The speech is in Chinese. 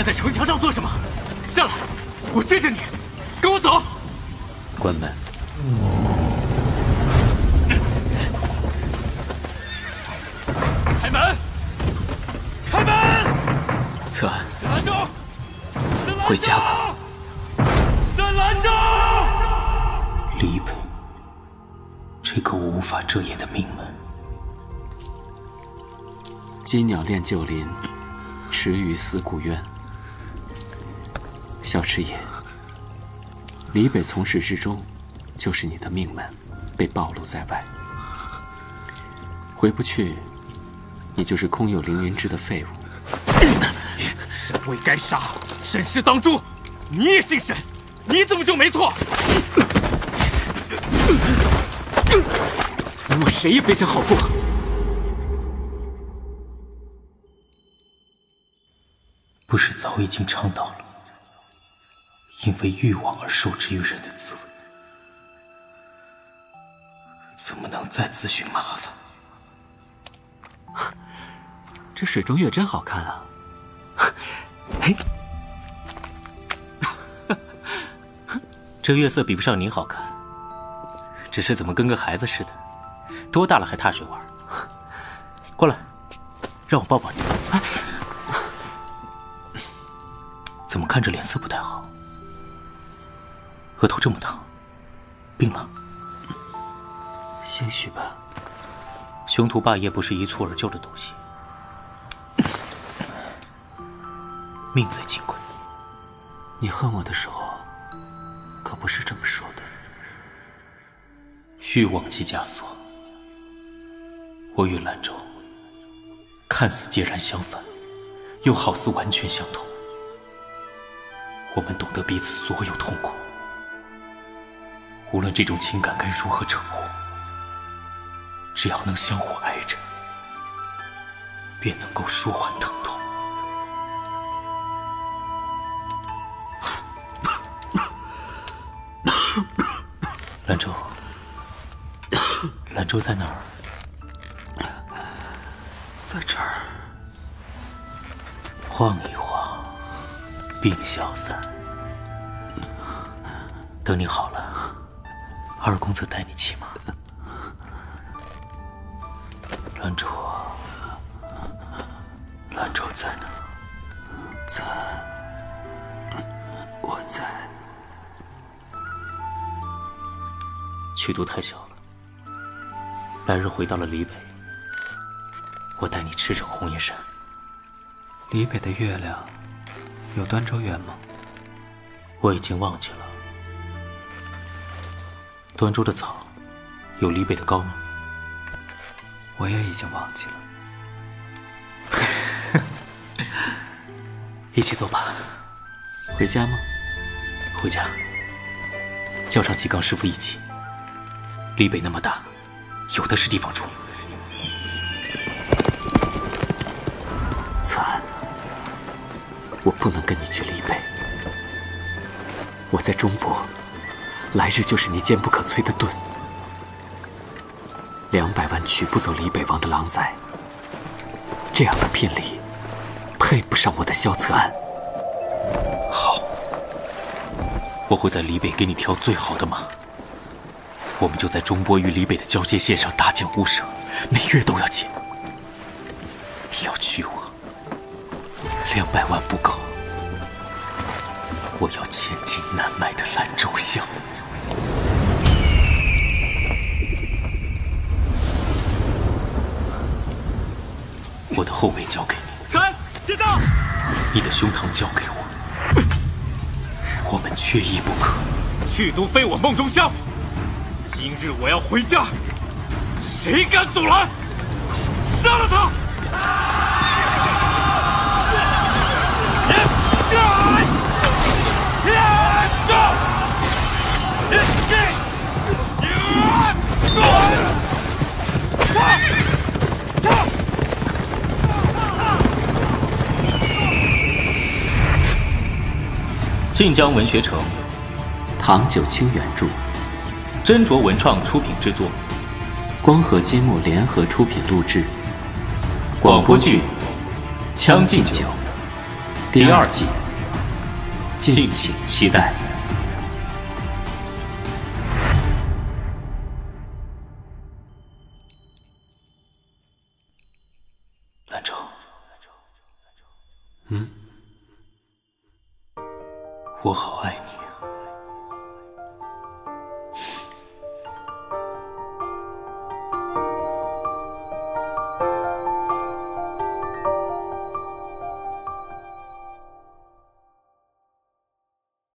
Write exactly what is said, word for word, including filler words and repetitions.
在城墙上做什么？下来，我接着你，跟我走。 关门。 开门！开门！ 策安， 先拦住！ 回家吧。 先拦住！ 李北，这个我无法遮掩的命门。鸡鸟恋旧林，池鱼思故渊。小池爷，李北从始至终就是你的命门，被暴露在外，回不去，你就是空有凌云志的废物。 沈卫该杀，沈氏当诛。你也姓沈，你怎么就没错？ 我谁也别想好过。不是早已经尝到了因为欲望而受制于人的滋味，怎么能再自寻麻烦？这水中月真好看啊！哎，这月色比不上您好看，只是怎么跟个孩子似的，多大了还踏水玩？过来，让我抱抱你。哎，怎么看着脸色不太好？额头这么烫，病了？兴许吧。雄图霸业不是一蹴而就的东西，命最金贵。你恨我的时候，可不是这么说的。欲望及枷锁，我与兰州看似截然相反，又好似完全相同。我们懂得彼此所有痛苦，无论这种情感该如何称呼，只要能相互爱着，便能够舒缓疼痛。兰州，兰州在哪儿？在这儿。晃一晃，病消散。等你好了，二公子带你骑马。兰州啊，兰州在哪？在，我在。曲度太小了，来日回到了黎北，我带你驰骋红叶山。黎北的月亮有端州圆吗？我已经忘记了。端州的草有黎北的高吗？我也已经忘记了。一起走吧。回家吗？回家。叫上纪刚师傅一起。黎北那么大，有的是地方住。策安，我不能跟你去黎北。我在中博，来日就是你坚不可摧的盾。两百万取不走黎北王的狼崽，这样的聘礼，配不上我的萧策安。好，我会在黎北给你挑最好的马。我们就在中波与黎北的交界线上搭建屋舍，每月都要建。你要娶我，两百万不够，我要千金难买的兰州香。我的后背交给你， 参接到。 你的胸膛交给我，我们缺一不可。 去都非我梦中香。今日我要回家，谁敢阻拦，杀了他！ 晋江文学城，唐九卿原著。斟酌文创出品制作，光和积木联合出品录制。广播剧《将进酒》 第二季，敬请期待。兰州，嗯，我好爱你。